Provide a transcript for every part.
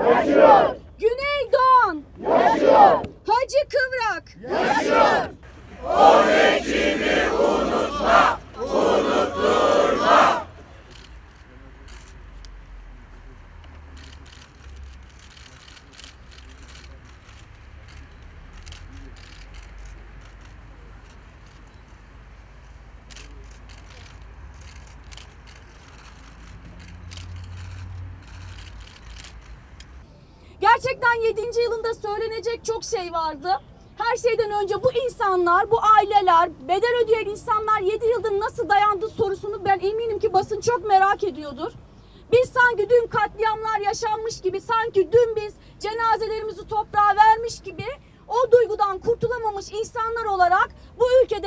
Yaşıyor. Güneydoğan. Yaşıyor. Hacı Kıvrak. Yaşıyor. O rejimi unutma, unutturma. Gerçekten 7. yılında söylenecek çok şey vardı. Her şeyden önce bu insanlar, bu aileler, bedel ödeyen insanlar 7 yıldır nasıl dayandı sorusunu ben eminim ki basın çok merak ediyordur. Biz sanki dün katliamlar yaşanmış gibi, sanki dün biz cenazelerimizi toprağa vermiş gibi o duygudan kurtulamamış insanlar olarak bu ülkede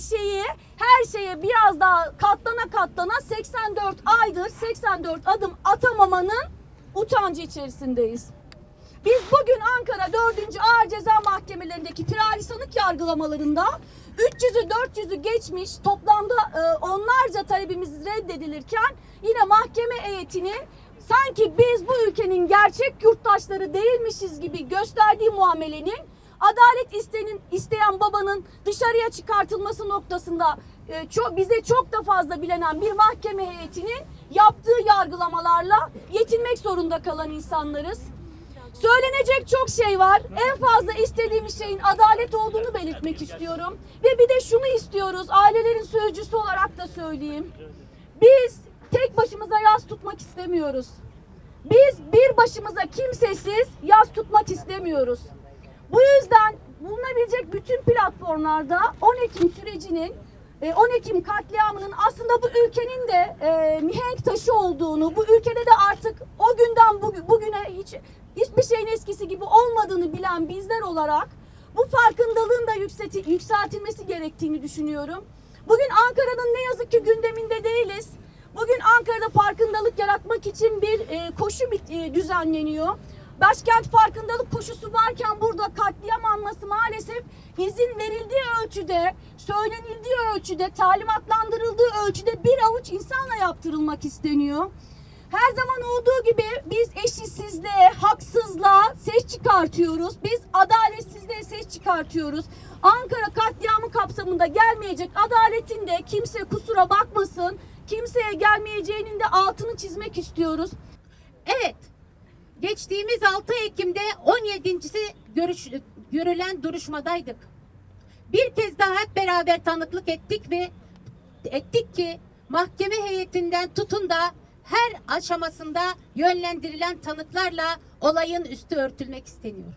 her şeye biraz daha katlana 84 aydır 84 adım atamamanın utancı içerisindeyiz. Biz bugün Ankara 4. Ağır Ceza Mahkemelerindeki firari sanık yargılamalarında 300'ü 400'ü geçmiş toplamda onlarca talebimiz reddedilirken yine mahkeme heyetinin sanki biz bu ülkenin gerçek yurttaşları değilmişiz gibi gösterdiği muamelenin adalet isteyen babanın dışarıya çıkartılması noktasında bize çok da fazla bilenen bir mahkeme heyetinin yaptığı yargılamalarla yetinmek zorunda kalan insanlarız. Söylenecek çok şey var. En fazla istediğimiz şeyin adalet olduğunu belirtmek istiyorum. Ve bir de şunu istiyoruz, ailelerin sözcüsü olarak da söyleyeyim. Biz tek başımıza yas tutmak istemiyoruz. Biz bir başımıza kimsesiz yas tutmak istemiyoruz. Bu yüzden bulunabilecek bütün platformlarda 10 Ekim sürecinin, 10 Ekim katliamının aslında bu ülkenin de mihenk taşı olduğunu, bu ülkede de artık o günden bugüne hiçbir şeyin eskisi gibi olmadığını bilen bizler olarak bu farkındalığın da yükseltilmesi gerektiğini düşünüyorum. Bugün Ankara'nın ne yazık ki gündeminde değiliz. Bugün Ankara'da farkındalık yaratmak için bir koşu düzenleniyor. Başkent farkındalık koşusu varken burada katliam anması maalesef izin verildiği ölçüde, söylenildiği ölçüde, talimatlandırıldığı ölçüde bir avuç insanla yaptırılmak isteniyor. Her zaman olduğu gibi biz eşitsizliğe, haksızlığa ses çıkartıyoruz. Biz adaletsizliğe ses çıkartıyoruz. Ankara katliamı kapsamında gelmeyecek adaletin de kimse kusura bakmasın, kimseye gelmeyeceğinin de altını çizmek istiyoruz. Evet, geçtiğimiz 6 Ekim'de 17.si görülen duruşmadaydık. Bir kez daha hep beraber tanıklık ettik ki mahkeme heyetinden tutun da her aşamasında yönlendirilen tanıklarla olayın üstü örtülmek isteniyor.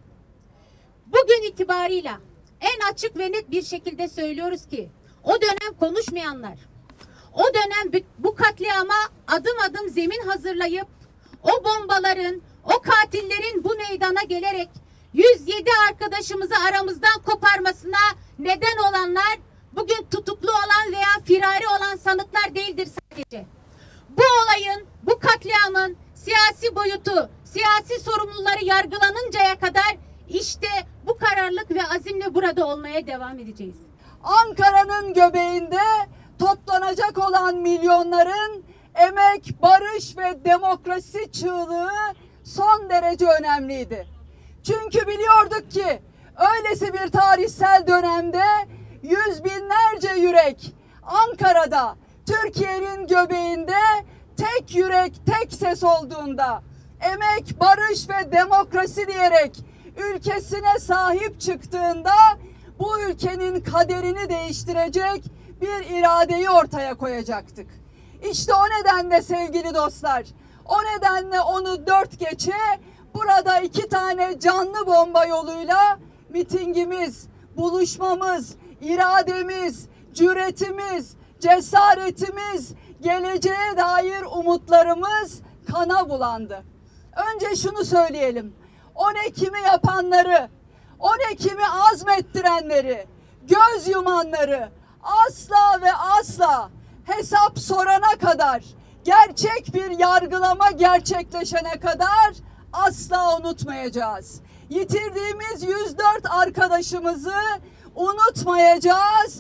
Bugün itibarıyla en açık ve net bir şekilde söylüyoruz ki o dönem konuşmayanlar, o dönem bu katliama adım adım zemin hazırlayıp o bombaların, o katillerin bu meydana gelerek 107 arkadaşımızı aramızdan koparmasına neden olanlar bugün tutuklu olan veya firari olan sanıklar değildir sadece. Bu olayın, bu katliamın siyasi boyutu, siyasi sorumluları yargılanıncaya kadar işte bu kararlılık ve azimle burada olmaya devam edeceğiz. Ankara'nın göbeğinde toplanacak olan milyonların emek, barış ve demokrasi çığlığı son derece önemliydi. Çünkü biliyorduk ki öylesi bir tarihsel dönemde yüz binlerce yürek Ankara'da, Türkiye'nin göbeğinde tek yürek, tek ses olduğunda emek, barış ve demokrasi diyerek ülkesine sahip çıktığında bu ülkenin kaderini değiştirecek bir iradeyi ortaya koyacaktık. İşte o nedenle sevgili dostlar, o nedenle onu 4 geçe burada 2 tane canlı bomba yoluyla mitingimiz, buluşmamız, irademiz, cüretimiz, cesaretimiz, geleceğe dair umutlarımız kana bulandı. Önce şunu söyleyelim. 10 Ekim'i yapanları, 10 Ekim'i azmettirenleri, göz yumanları asla ve asla hesap sorana kadar, gerçek bir yargılama gerçekleşene kadar asla unutmayacağız. Yitirdiğimiz 104 arkadaşımızı unutmayacağız,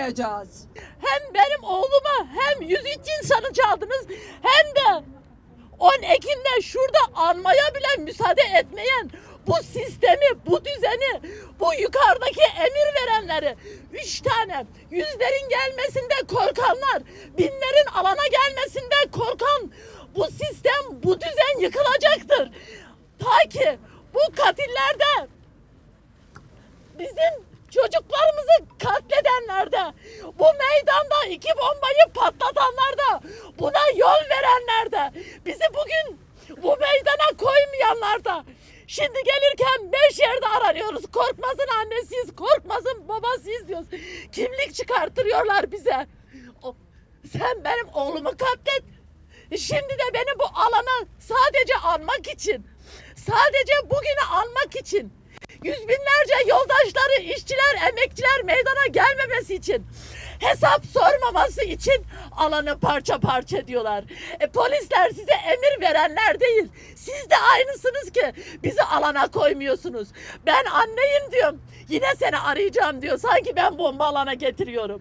unutturmayacağız. Hem benim oğluma hem 103 insanı çaldınız hem de 10 Ekim'de şurada anmaya bile müsaade etmeyen bu sistemi, bu düzeni, bu yukarıdaki emir verenleri, 3 tane yüzlerin gelmesinde korkanlar, binlerin alana gelmesinde korkan bu sistem, bu düzen yıkılacaktır. Ta ki bu katillerde, bizim çocuklarımızı katledenler de, bu meydanda 2 bombayı patlatanlar da, buna yol verenler de, bizi bugün bu meydana koymayanlar da, şimdi gelirken 5 yerde aranıyoruz. Korkmaz'ın annesiyiz, Korkmaz'ın babasıyız diyoruz. Kimlik çıkartırıyorlar bize. Sen benim oğlumu katlet. Şimdi de beni bu alana sadece anmak için, sadece bugünü anmak için, yüz binlerce yoldaşları, işçiler, emekçiler meydana gelmemesi için, hesap sormaması için alanı parça parça ediyorlar. Polisler size emir verenler değil. Siz de aynısınız ki bizi alana koymuyorsunuz. Ben anneyim diyorum. Yine seni arayacağım diyor. Sanki ben bomba alana getiriyorum.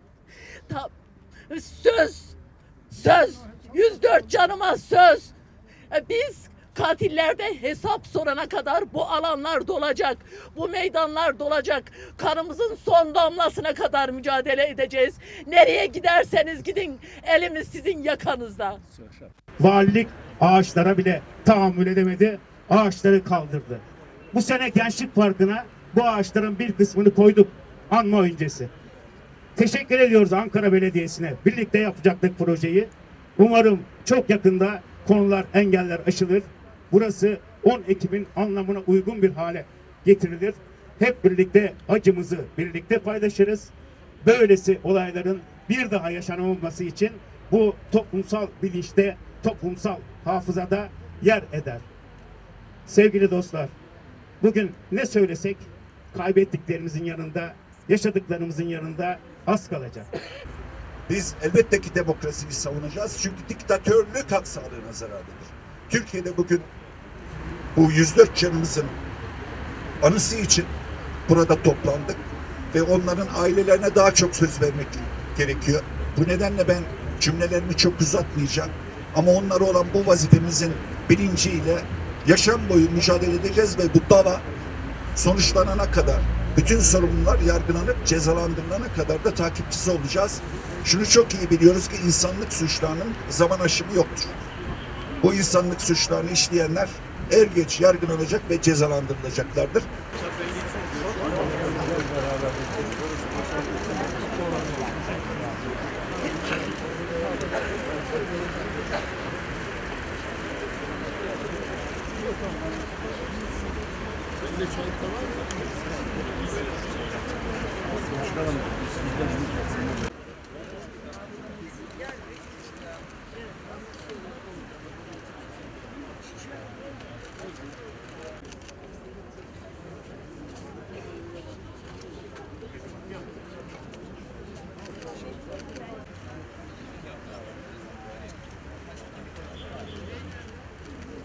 Söz. 104 canıma söz. Biz katillerde hesap sorana kadar bu alanlar dolacak. Bu meydanlar dolacak. Kanımızın son damlasına kadar mücadele edeceğiz. Nereye giderseniz gidin, elimiz sizin yakanızda. Valilik ağaçlara bile tahammül edemedi. Ağaçları kaldırdı. Bu sene Gençlik Parkı'na bu ağaçların bir kısmını koyduk anma öncesi. Teşekkür ediyoruz Ankara Belediyesi'ne. Birlikte yapacaktık projeyi. Umarım çok yakında konular, engeller aşılır. Burası 10 Ekim'in anlamına uygun bir hale getirilir. Hep birlikte acımızı birlikte paylaşırız. Böylesi olayların bir daha yaşanmaması için bu toplumsal bilinçte, toplumsal hafızada yer eder. Sevgili dostlar, bugün ne söylesek kaybettiklerimizin yanında, yaşadıklarımızın yanında az kalacak. Biz elbette ki demokrasiyi savunacağız. Çünkü diktatörlük halk sağlığına zararlıdır. Türkiye'de bugün bu 104 canımızın anısı için burada toplandık ve onların ailelerine daha çok söz vermek gerekiyor. Bu nedenle ben cümlelerimi çok uzatmayacağım. Ama onlara olan bu vazifemizin bilinciyle yaşam boyu mücadele edeceğiz ve bu dava sonuçlanana kadar, bütün sorumlular yargılanıp cezalandırılana kadar da takipçisi olacağız. Şunu çok iyi biliyoruz ki insanlık suçlarının zaman aşımı yoktur. Bu insanlık suçlarını işleyenler er geç yargılanacak ve cezalandırılacaklardır. Başkanım,